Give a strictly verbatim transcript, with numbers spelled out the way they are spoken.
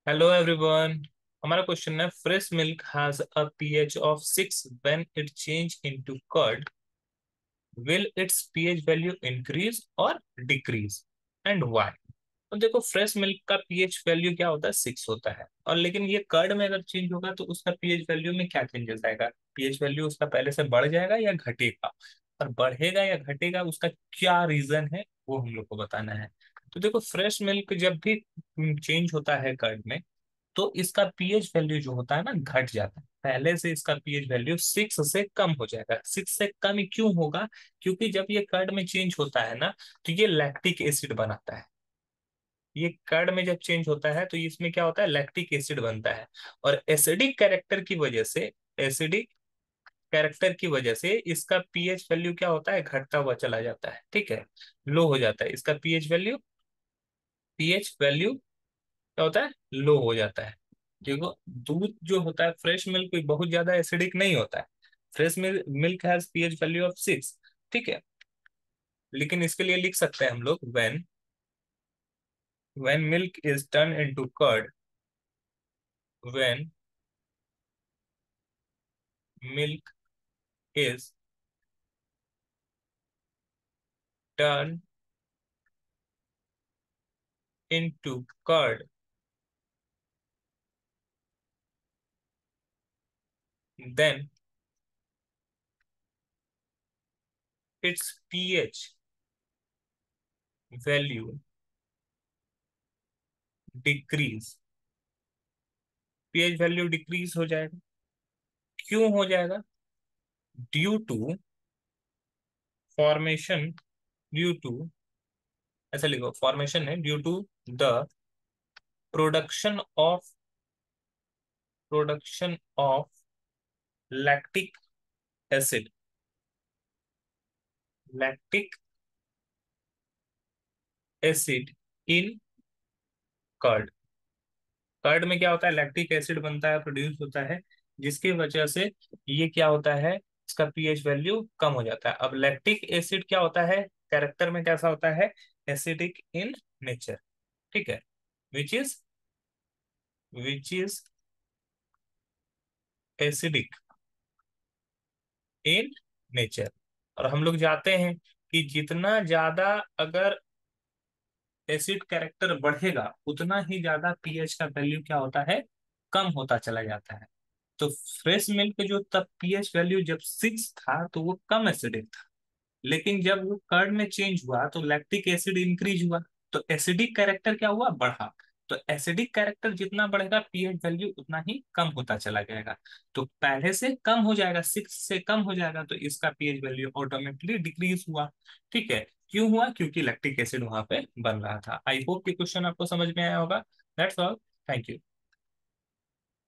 Hello everyone. हमारा question है fresh milk has a pH of six when it change into curd will its pH value increase और decrease and why. तो देखो, fresh milk का pH value क्या होता है, सिक्स होता है। और लेकिन ये कर्ड में अगर चेंज होगा तो उसका पीएच वैल्यू में क्या चेंजेस आएगा, पीएच वैल्यू उसका पहले से बढ़ जाएगा या घटेगा। और बढ़ेगा या घटेगा उसका क्या रीजन है वो हम लोग को बताना है। तो देखो, फ्रेश मिल्क जब भी चेंज होता है कर्ड में तो इसका पीएच वैल्यू जो होता है ना घट जाता है। पहले से इसका पीएच वैल्यू सिक्स से कम हो जाएगा। सिक्स से कम ही क्यों होगा, क्योंकि जब ये कर्ड में चेंज होता है ना तो ये लैक्टिक एसिड बनाता है। ये कर्ड में जब चेंज होता है तो इसमें क्या होता है, लैक्टिक एसिड बनता है। और एसिडिक कैरेक्टर की वजह से एसिडिक कैरेक्टर की वजह से इसका पीएच वैल्यू क्या होता है, घटता हुआ चला जाता है। ठीक है, लो हो जाता है इसका पीएच वैल्यू। पीएच वैल्यू क्या होता है, लो हो जाता है। देखो, दूध जो होता है फ्रेश मिल्क कोई बहुत ज्यादा एसिडिक नहीं होता है। Fresh milk has pH value of six. ठीक है, लेकिन इसके लिए लिख सकते हैं हम लोग when when milk is turn into curd when milk is turn into curd then its pH value decrease. PH value decrease हो जाएगा। क्यों हो जाएगा, due to formation due to ऐसा लिखो, फॉर्मेशन है due to the production of production of lactic acid lactic acid in curd. Curd में क्या होता है, लैक्टिक एसिड बनता है, प्रोड्यूस होता है, जिसकी वजह से ये क्या होता है, इसका पीएच वैल्यू कम हो जाता है। अब लैक्टिक एसिड क्या होता है, कैरेक्टर में कैसा होता है, एसिडिक इन नेचर। ठीक है, which is which is acidic in nature. और हम लोग जाते हैं कि जितना ज्यादा अगर एसिड कैरेक्टर बढ़ेगा उतना ही ज्यादा पीएच का वैल्यू क्या होता है, कम होता चला जाता है। तो फ्रेश मिल्क जो तब पीएच वैल्यू जब सिक्स था तो वो कम एसिडिक था। लेकिन जब वो कर्ड में चेंज हुआ तो लैक्टिक एसिड इंक्रीज हुआ, तो एसिडिक कैरेक्टर क्या हुआ, बढ़ा। तो एसिडिक कैरेक्टर जितना बढ़ेगा पीएच वैल्यू उतना ही कम होता चला जाएगा। तो पहले से कम हो जाएगा, सिक्स से कम हो जाएगा तो इसका पीएच वैल्यू ऑटोमेटिकली डिक्रीज हुआ। ठीक है, क्यों हुआ, क्योंकि लैक्टिक एसिड वहां पे बन रहा था। आई होप कि क्वेश्चन आपको समझ में आया होगा। That's all. Thank you.